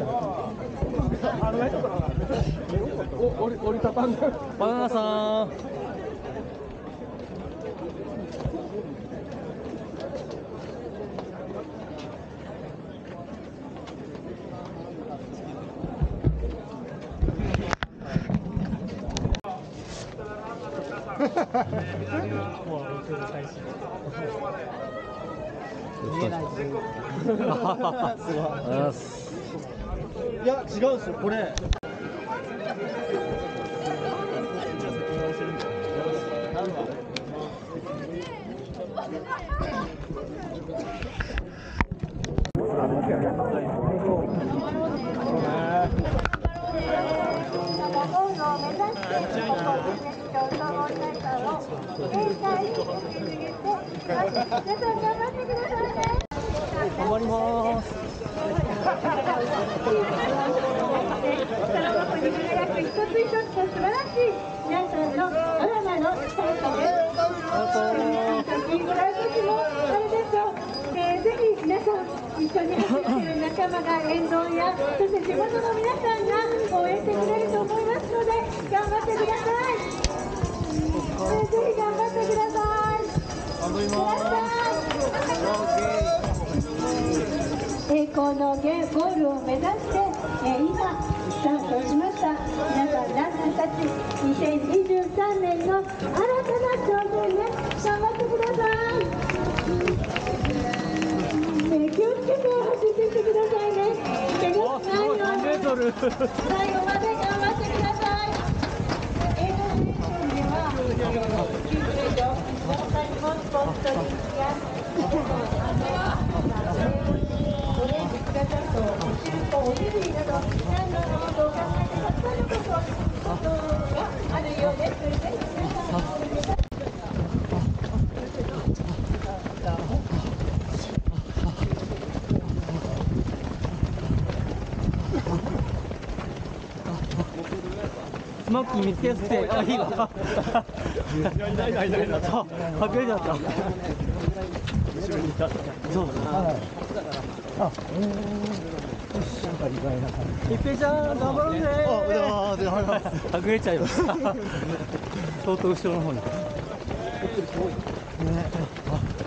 折りたたんで。バナナさん。 いや、違うんですよ、これ。 頑張ります。 一つ一つ素晴らしい皆さんのドラマの最後です。皆さんピンクライブもあれでしょう。ぜひ皆さん一緒に走っている仲間が沿道やそして地元の皆さんが応援してくれると思いますので頑張ってください。ぜひ頑張ってください。頑張ります。栄光のゴールを目指して、今スタートしました。皆さんランナーたち2023年の新たな挑戦で頑張ってください。気をつけて走っていってくださいね。怪我しないように最後まで頑張ってください。映画の練習では救急所、他にもスポーツドリンクやオレンジ、クラタット、お汁粉、おにぎりなど何度のことを考えてたくさんのことがあるようです。ぜひ皆さんの応援ください。 スマッキー見つけやすくて、あ、いいわ。そう、隠れちゃった。後ろにいた。そう。一平ちゃん、頑張ろうぜ。隠れちゃいました。相当後ろの方に。ね。